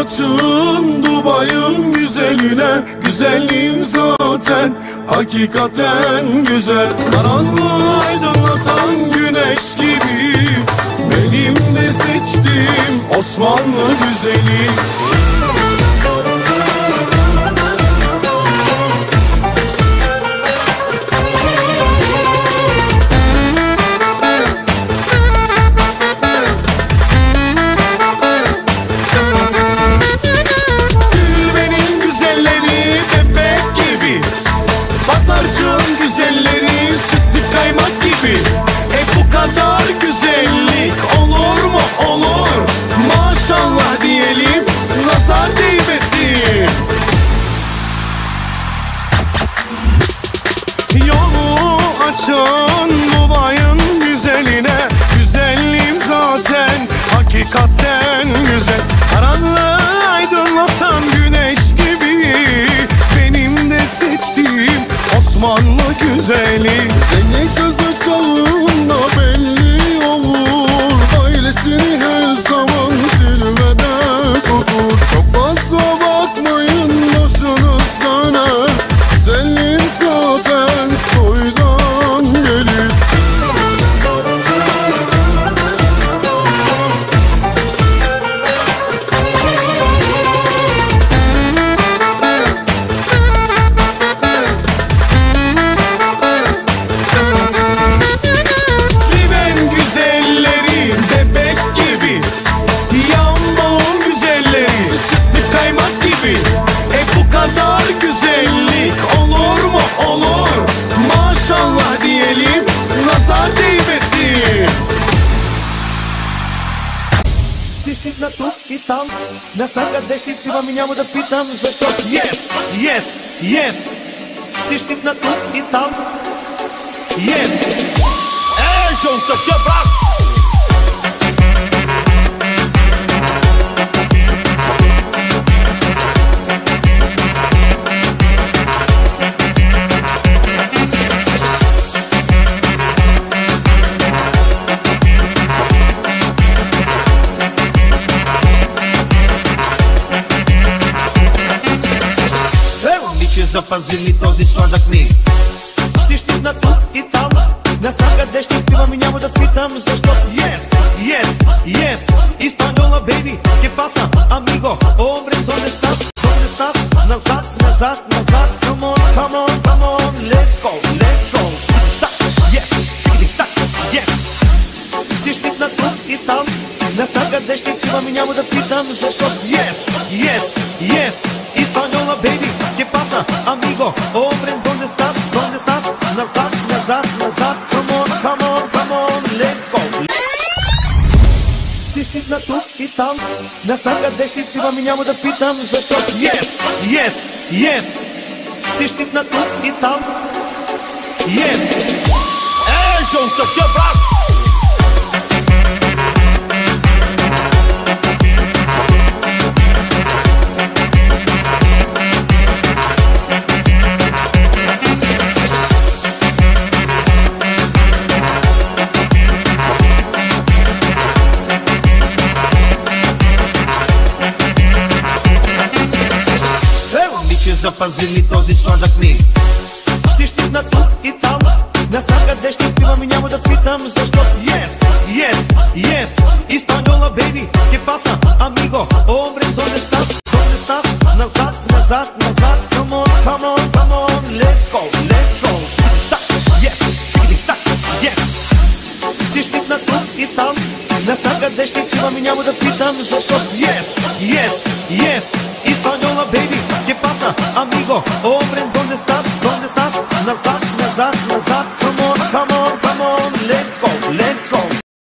açın Dubai'ın güzeline. Güzelliğim zaten hakikaten güzel. Karanlığı aydınlatan güneş gibi benim de seçtiğim Osmanlı güzeli. Pazarcığın güzelleri sütlü kaymak gibi. Bu kadar güzellik olur mu? Olur. Maşallah diyelim, nazar değmesin. Yolu açın Dubai'ın güzeline. Güzelliğim zaten hakikaten güzel. Karanlığı aydınlatan güneş gibi benim de seçtiğim Osmanlı güzeli. Seni kızı çağında belli olur. Ailesini her zaman zirvede tutur. Çok fazla bakmayın, başınız döner. Güzelliğim zaten soydan gelir. Действительно тут и там, на всяка действительно меня да питам, защо yes, yes, yes. Действительно тут и там, yes. Junta Chebak. Запази ми този сладък миг. Ще щипна тук и там, насякъде ще отивам и няма да питам, защото yes, yes, yes. Испаньола, baby, ¿qué pasa, amigo? Hombre, ¿dónde estás? ¿Dónde estás? Назад, назад, назад. Come on, come on, come on. Let's go, let's go. Yes, yes. Ще щипна тук и там, насякъде ще отивам и няма да питам, защото yes, yes, yes. Испаньола, baby, ¿qué pasa, amigo? Hombre, ¿dónde estás? ¿Dónde estás? Назад, назад, назад. Come on, come on, come on. Let's go. Ти стигна тук и там, насякъде ще отивам и няма да питам, защото yes, yes, yes. Ти стигна тук и там, yes. Junta Chebak. Запази ми този сладък миг. Ще щипна тук и там, насякъде ще отивам и няма да питам, защото yes, yes, yes. Испаньола, baby, ¿qué pasa, amigo? Hombre, ¿dónde estás? ¿Dónde estás? Назад, назад, назад. Come on, come on, come on. Let's go, let's go. Yes, yes. Ще щипна тук и там, насякъде ще отивам и няма да питам, защото yes, yes, yes. Испаньола, baby, ¿qué pasa, amigo? Hombre, ¿dónde estás? ¿Dónde estás? Назад, назад, назад.